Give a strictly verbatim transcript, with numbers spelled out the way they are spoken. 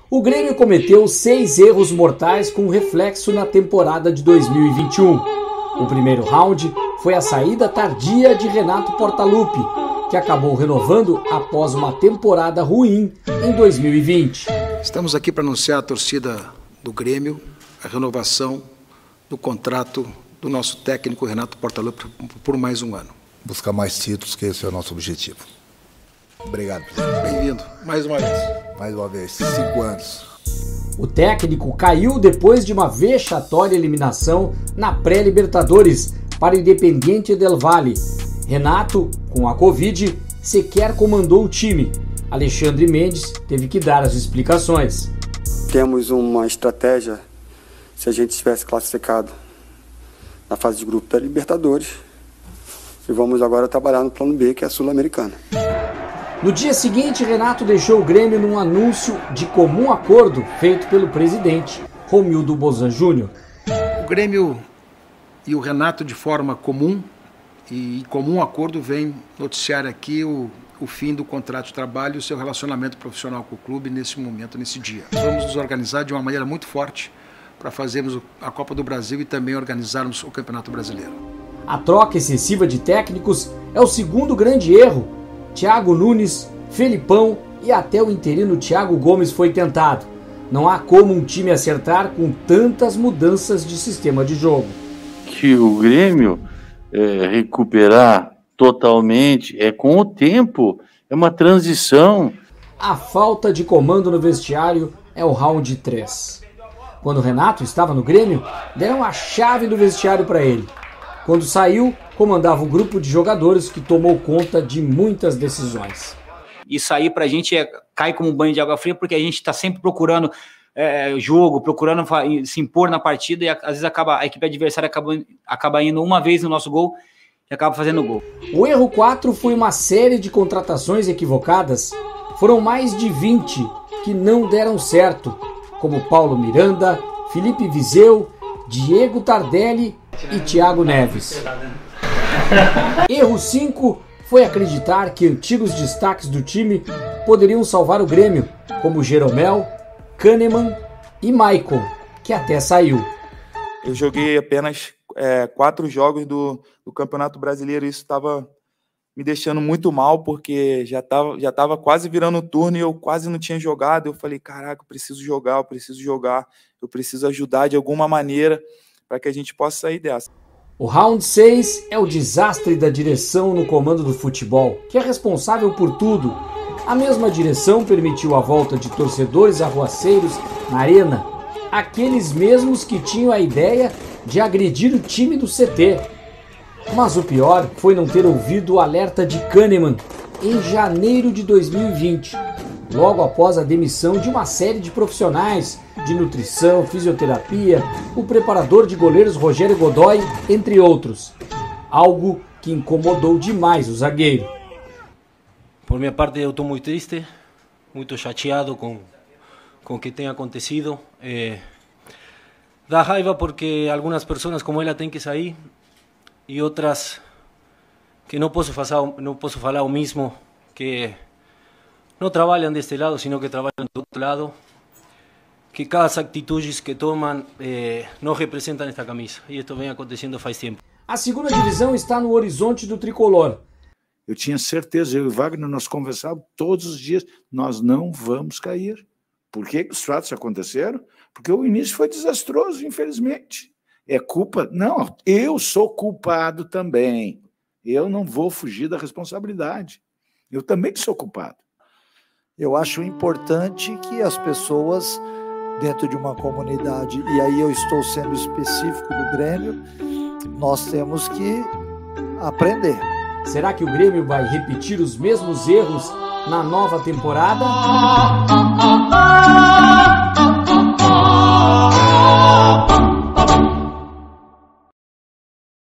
O Grêmio cometeu seis erros mortais com reflexo na temporada de dois mil e vinte e um. O primeiro round foi a saída tardia de Renato Portaluppi, que acabou renovando após uma temporada ruim em dois mil e vinte. Estamos aqui para anunciar à torcida do Grêmio a renovação do contrato do nosso técnico Renato Portaluppi por mais um ano. Buscar mais títulos, que esse é o nosso objetivo. Obrigado, presidente. Bem-vindo, mais uma vez. Mais uma vez, cinco anos. O técnico caiu depois de uma vexatória eliminação na pré-Libertadores para o Independiente del Valle. Renato, com a Covid, sequer comandou o time. Alexandre Mendes teve que dar as explicações. Temos uma estratégia se a gente tivesse classificado na fase de grupo da Libertadores e vamos agora trabalhar no plano B, que é a Sul-Americana. No dia seguinte, Renato deixou o Grêmio num anúncio de comum acordo feito pelo presidente, Romildo Bolzan Júnior. O Grêmio e o Renato, de forma comum e em comum acordo, vem noticiar aqui o, o fim do contrato de trabalho e o seu relacionamento profissional com o clube nesse momento, nesse dia. Nós vamos nos organizar de uma maneira muito forte para fazermos a Copa do Brasil e também organizarmos o Campeonato Brasileiro. A troca excessiva de técnicos é o segundo grande erro. Thiago Nunes, Felipão e até o interino Thiago Gomes foi tentado. Não há como um time acertar com tantas mudanças de sistema de jogo. Que o Grêmio é, recuperar totalmente é com o tempo, é uma transição. A falta de comando no vestiário é o round três. Quando o Renato estava no Grêmio, deram a chave do vestiário para ele. Quando saiu, comandava um grupo de jogadores que tomou conta de muitas decisões. Isso aí pra gente é, cai como um banho de água fria, porque a gente está sempre procurando é, jogo, procurando se impor na partida e às vezes acaba, a equipe adversária acaba, acaba indo uma vez no nosso gol e acaba fazendo gol. O erro quatro foi uma série de contratações equivocadas. Foram mais de vinte que não deram certo, como Paulo Miranda, Felipe Viseu, Diego Tardelli e Thiago Neves. Erro cinco foi acreditar que antigos destaques do time poderiam salvar o Grêmio, como Jeromel, Kahneman e Maicon, que até saiu. Eu joguei apenas é, quatro jogos do, do Campeonato Brasileiro e isso estava me deixando muito mal, porque já estava já tava quase virando o turno e eu quase não tinha jogado. Eu falei, caraca, eu preciso jogar, eu preciso jogar, eu preciso ajudar de alguma maneira para que a gente possa sair dessa. O round seis é o desastre da direção no comando do futebol, que é responsável por tudo. A mesma direção permitiu a volta de torcedores arruaceiros na arena, aqueles mesmos que tinham a ideia de agredir o time do C T. Mas o pior foi não ter ouvido o alerta de Kahneman em janeiro de dois mil e vinte, logo após a demissão de uma série de profissionais de nutrição, fisioterapia, o preparador de goleiros Rogério Godoy, entre outros. Algo que incomodou demais o zagueiro. Por minha parte, eu estou muito triste, muito chateado com, com o que tem acontecido. É, dá raiva porque algumas pessoas como ela têm que sair e outras que não posso, fazer, não posso falar o mesmo, que não trabalham deste lado, sino que trabalham do outro lado, que cada atitudes que tomam eh, não representam esta camisa. E isso vem acontecendo faz tempo. A segunda divisão está no horizonte do tricolor. Eu tinha certeza, eu e o Wagner, nós conversávamos todos os dias, nós não vamos cair. Por que os fatos aconteceram? Porque o início foi desastroso, infelizmente. É culpa? Não, eu sou culpado também. Eu não vou fugir da responsabilidade. Eu também sou culpado. Eu acho importante que as pessoas, dentro de uma comunidade, e aí eu estou sendo específico do Grêmio, nós temos que aprender. Será que o Grêmio vai repetir os mesmos erros na nova temporada?